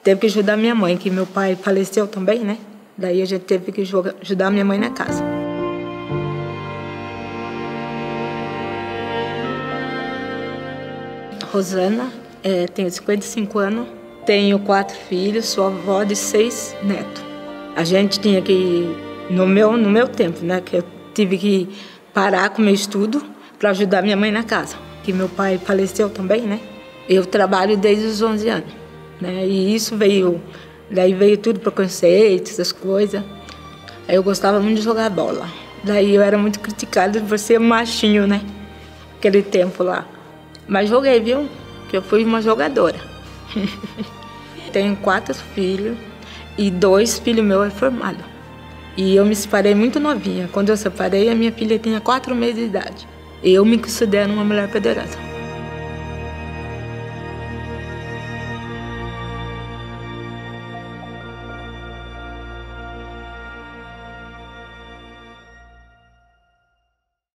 teve que ajudar minha mãe, que meu pai faleceu também, né? Daí a gente teve que ajudar minha mãe na casa. Rosana, tenho 55 anos, tenho 4 filhos, sou avó de 6 netos. A gente tinha que, no meu tempo, né, que eu tive que parar com o meu estudo para ajudar minha mãe na casa, que meu pai faleceu também, né? Eu trabalho desde os 11 anos, né? E isso daí veio tudo preconceito, essas coisas. Aí eu gostava muito de jogar bola. Daí eu era muito criticada por ser machinho, né? Aquele tempo lá. Mas joguei, viu? Que eu fui uma jogadora. Tenho 4 filhos e 2 filhos meus é formado. E eu me separei muito novinha. Quando eu separei, a minha filha tinha 4 meses de idade. Eu me considero uma mulher poderosa.